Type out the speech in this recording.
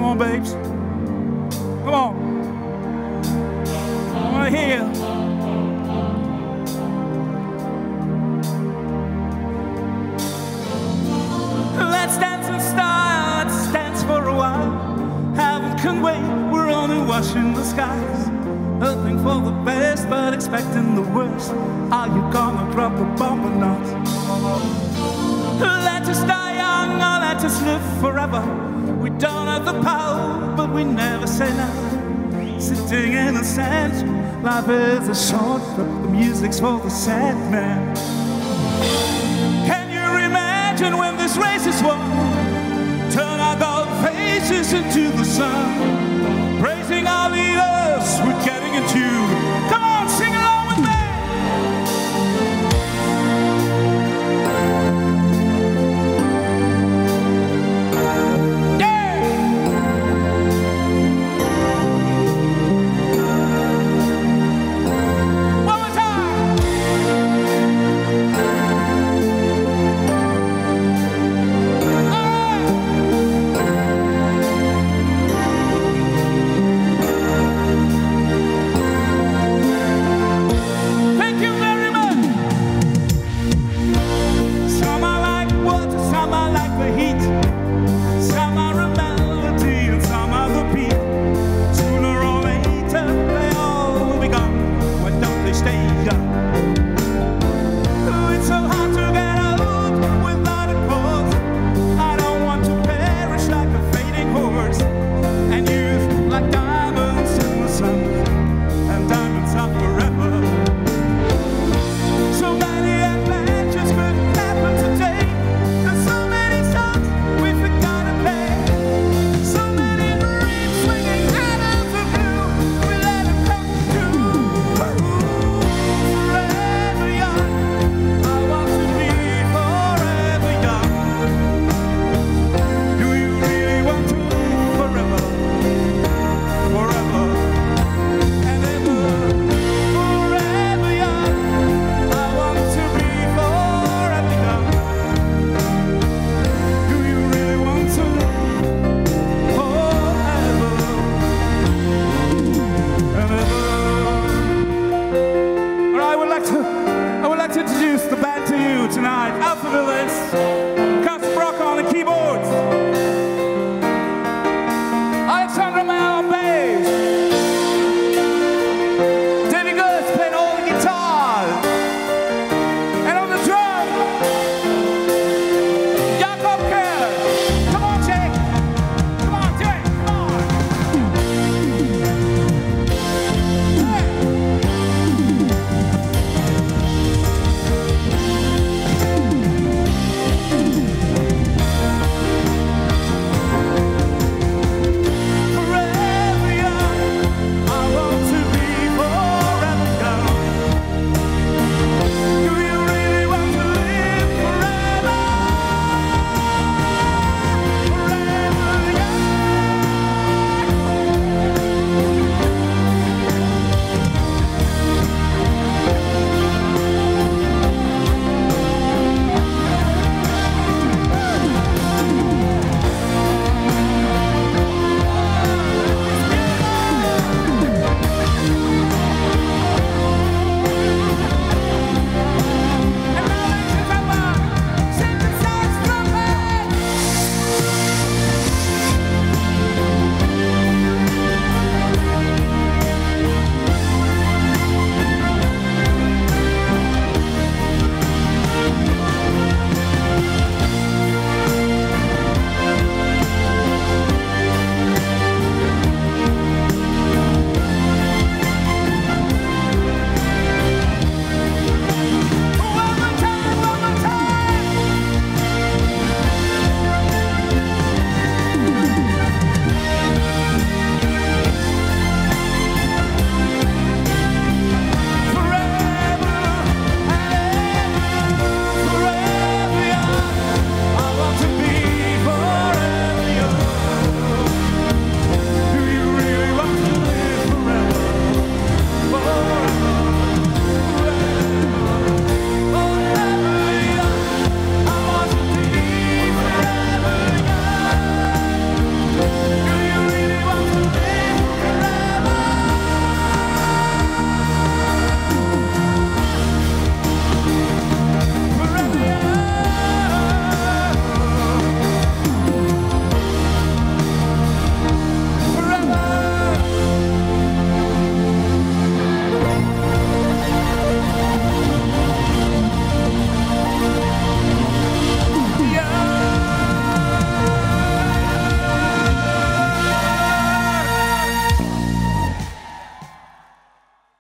on, babes. Come on. I want to hear you. Let's dance in style, let's dance for a while. Heaven can wait, we're only watching the skies. Hoping for the best, but expecting the worst. Are you gonna drop the bomb or not? Let us die young, or let us live forever. We don't have the power, but we never say no. Sitting in the sand, life is a short, but the music's for the sad man. Can you imagine when this race is won?